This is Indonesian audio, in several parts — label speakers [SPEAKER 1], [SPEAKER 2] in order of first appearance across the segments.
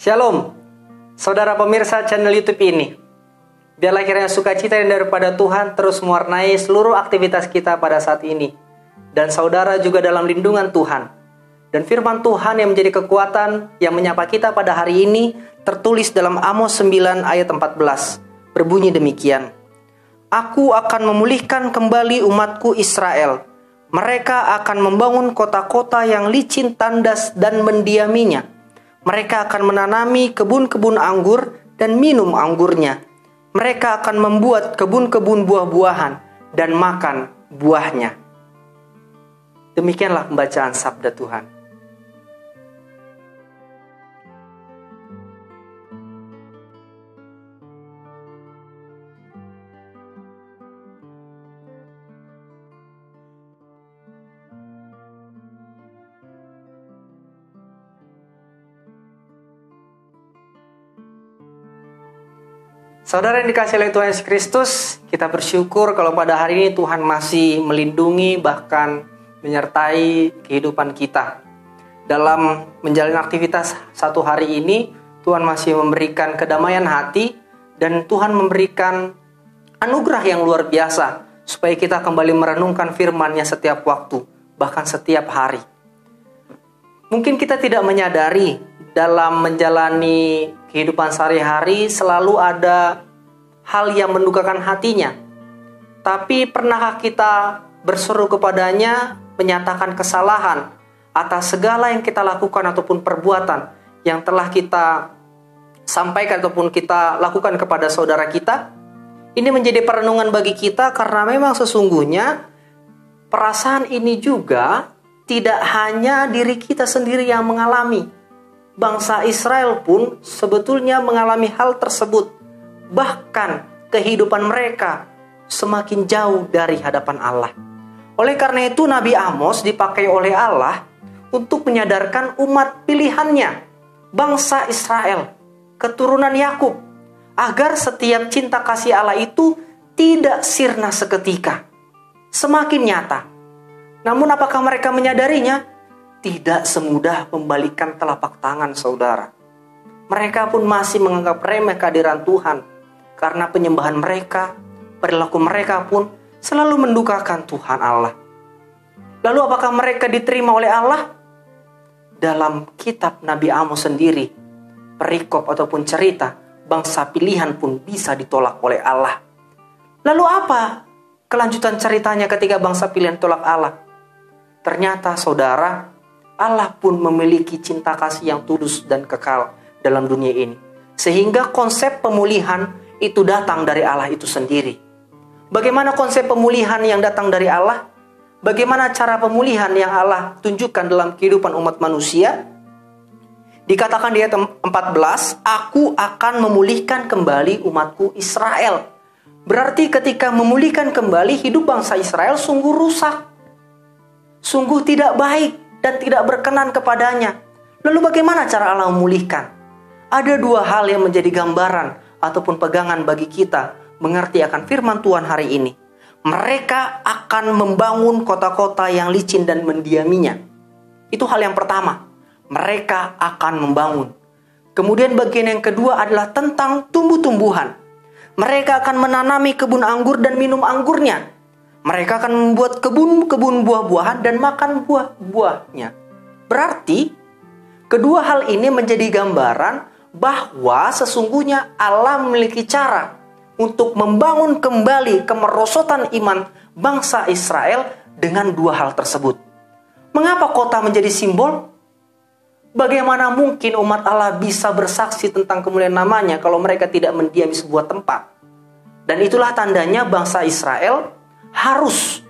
[SPEAKER 1] Shalom, saudara pemirsa channel YouTube ini. Biarlah kiranya sukacita yang daripada Tuhan terus mewarnai seluruh aktivitas kita pada saat ini. Dan saudara juga dalam lindungan Tuhan. Dan firman Tuhan yang menjadi kekuatan yang menyapa kita pada hari ini tertulis dalam Amos 9 ayat 14. Berbunyi demikian. Aku akan memulihkan kembali umatku Israel. Mereka akan membangun kota-kota yang licin, tandas, dan mendiaminya. Mereka akan menanami kebun-kebun anggur dan minum anggurnya. Mereka akan membuat kebun-kebun buah-buahan dan makan buahnya. Demikianlah pembacaan sabda Tuhan. Saudara yang dikasihi oleh Tuhan Yesus Kristus, kita bersyukur kalau pada hari ini Tuhan masih melindungi bahkan menyertai kehidupan kita. Dalam menjalani aktivitas satu hari ini, Tuhan masih memberikan kedamaian hati dan Tuhan memberikan anugerah yang luar biasa supaya kita kembali merenungkan firman-Nya setiap waktu, bahkan setiap hari. Mungkin kita tidak menyadari dalam menjalani kehidupan sehari-hari selalu ada hal yang mendukakan hatinya. Tapi pernahkah kita berseru kepadanya, menyatakan kesalahan atas segala yang kita lakukan ataupun perbuatan yang telah kita sampaikan ataupun kita lakukan kepada saudara kita? Ini menjadi perenungan bagi kita karena memang sesungguhnya perasaan ini juga tidak hanya diri kita sendiri yang mengalami. Bangsa Israel pun sebetulnya mengalami hal tersebut. Bahkan kehidupan mereka semakin jauh dari hadapan Allah. Oleh karena itu Nabi Amos dipakai oleh Allah untuk menyadarkan umat pilihannya, bangsa Israel, keturunan Yakub, agar setiap cinta kasih Allah itu tidak sirna seketika, semakin nyata. Namun apakah mereka menyadarinya? Tidak semudah membalikkan telapak tangan saudara. Mereka pun masih menganggap remeh kehadiran Tuhan. Karena penyembahan mereka, perilaku mereka pun selalu mendukakan Tuhan Allah. Lalu apakah mereka diterima oleh Allah? Dalam kitab Nabi Amos sendiri, perikop ataupun cerita, bangsa pilihan pun bisa ditolak oleh Allah. Lalu apa kelanjutan ceritanya ketika bangsa pilihan tolak Allah? Ternyata saudara, Allah pun memiliki cinta kasih yang tulus dan kekal dalam dunia ini. Sehingga konsep pemulihan itu datang dari Allah itu sendiri. Bagaimana konsep pemulihan yang datang dari Allah? Bagaimana cara pemulihan yang Allah tunjukkan dalam kehidupan umat manusia? Dikatakan di ayat 14, Aku akan memulihkan kembali umatku Israel. Berarti ketika memulihkan kembali hidup bangsa Israel sungguh rusak. Sungguh tidak baik dan tidak berkenan kepadanya. Lalu bagaimana cara Allah memulihkan? Ada dua hal yang menjadi gambaran ataupun pegangan bagi kita mengerti akan firman Tuhan hari ini. Mereka akan membangun kota-kota yang licin dan mendiaminya. Itu hal yang pertama. Mereka akan membangun. Kemudian bagian yang kedua adalah tentang tumbuh-tumbuhan. Mereka akan menanami kebun anggur dan minum anggurnya. Mereka akan membuat kebun-kebun buah-buahan dan makan buah-buahnya. Berarti, kedua hal ini menjadi gambaran bahwa sesungguhnya Allah memiliki cara untuk membangun kembali kemerosotan iman bangsa Israel dengan dua hal tersebut. Mengapa kota menjadi simbol? Bagaimana mungkin umat Allah bisa bersaksi tentang kemuliaan namanya kalau mereka tidak mendiami sebuah tempat? Dan itulah tandanya bangsa Israel harus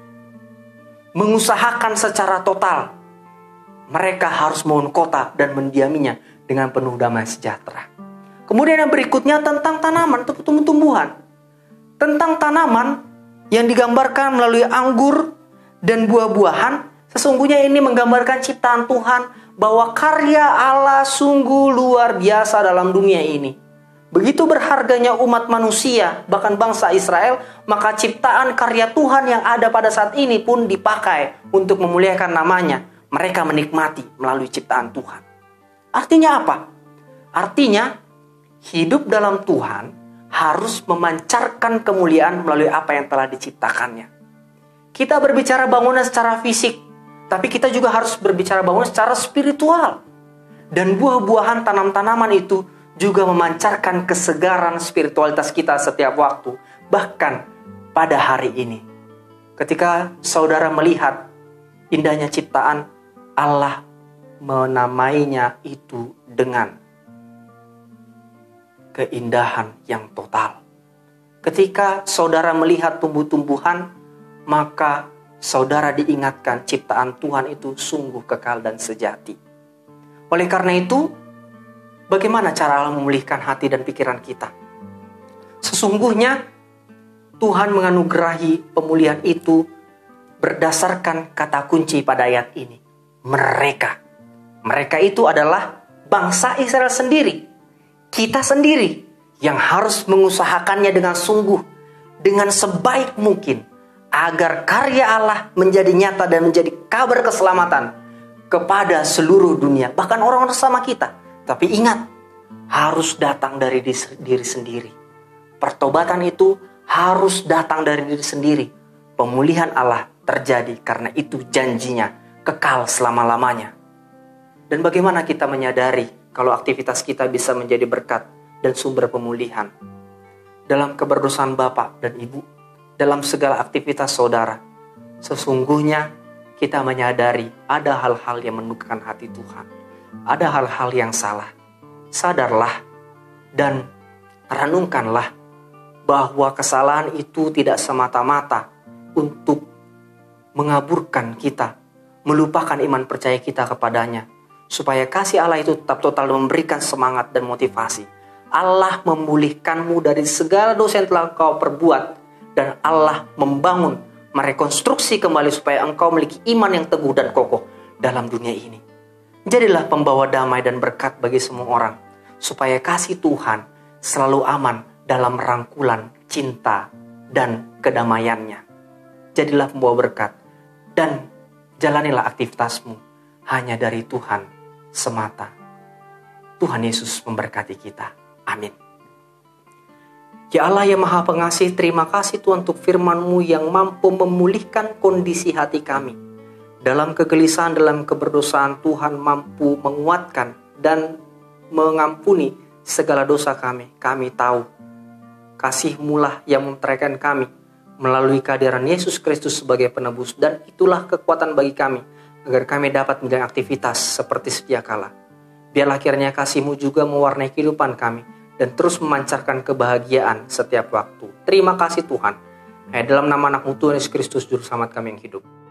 [SPEAKER 1] mengusahakan secara total. Mereka harus membangun kota dan mendiaminya dengan penuh damai sejahtera. Kemudian yang berikutnya tentang tanaman, tumbuh-tumbuhan. Tentang tanaman yang digambarkan melalui anggur dan buah-buahan, sesungguhnya ini menggambarkan ciptaan Tuhan bahwa karya Allah sungguh luar biasa dalam dunia ini. Begitu berharganya umat manusia, bahkan bangsa Israel, maka ciptaan karya Tuhan yang ada pada saat ini pun dipakai untuk memuliakan namanya. Mereka menikmati melalui ciptaan Tuhan. Artinya apa? Artinya, hidup dalam Tuhan harus memancarkan kemuliaan melalui apa yang telah diciptakannya. Kita berbicara bangunan secara fisik, tapi kita juga harus berbicara bangunan secara spiritual. Dan buah-buahan tanam-tanaman itu juga memancarkan kesegaran spiritualitas kita setiap waktu. Bahkan pada hari ini. Ketika saudara melihat indahnya ciptaan, Allah menamainya itu dengan keindahan yang total. Ketika saudara melihat tumbuh-tumbuhan, maka saudara diingatkan ciptaan Tuhan itu sungguh kekal dan sejati. Oleh karena itu, bagaimana cara Allah memulihkan hati dan pikiran kita? Sesungguhnya Tuhan menganugerahi pemulihan itu berdasarkan kata kunci pada ayat ini. Mereka. Mereka itu adalah bangsa Israel sendiri. Kita sendiri yang harus mengusahakannya dengan sungguh, dengan sebaik mungkin, agar karya Allah menjadi nyata dan menjadi kabar keselamatan kepada seluruh dunia, bahkan orang-orang sama kita. Tapi ingat, harus datang dari diri sendiri. Pertobatan itu harus datang dari diri sendiri. Pemulihan Allah terjadi karena itu janjinya kekal selama-lamanya. Dan bagaimana kita menyadari kalau aktivitas kita bisa menjadi berkat dan sumber pemulihan? Dalam keberdosan Bapak dan Ibu, dalam segala aktivitas saudara, sesungguhnya kita menyadari ada hal-hal yang mendukakan hati Tuhan. Ada hal-hal yang salah. Sadarlah dan renungkanlah bahwa kesalahan itu tidak semata-mata untuk mengaburkan kita, melupakan iman percaya kita kepadanya. Supaya kasih Allah itu tetap total dan memberikan semangat dan motivasi. Allah memulihkanmu dari segala dosa yang telah kau perbuat. Dan Allah membangun, merekonstruksi kembali supaya engkau memiliki iman yang teguh dan kokoh dalam dunia ini. Jadilah pembawa damai dan berkat bagi semua orang. Supaya kasih Tuhan selalu aman dalam rangkulan cinta dan kedamaiannya. Jadilah pembawa berkat dan jalanilah aktivitasmu hanya dari Tuhan semata. Tuhan Yesus memberkati kita. Amin. Ya Allah yang Maha Pengasih, terima kasih Tuhan untuk firman-Mu yang mampu memulihkan kondisi hati kami. Dalam kegelisahan, dalam keberdosaan, Tuhan mampu menguatkan dan mengampuni segala dosa kami. Kami tahu kasih-Mu lah yang menteraikan kami melalui kehadiran Yesus Kristus sebagai penebus. Dan itulah kekuatan bagi kami agar kami dapat menjalani aktivitas seperti sedia kala. Biarlah kiranya kasih-Mu juga mewarnai kehidupan kami dan terus memancarkan kebahagiaan setiap waktu. Terima kasih Tuhan. Dalam nama anak-Mu Tuhan Yesus Kristus, Juru Selamat kami yang hidup.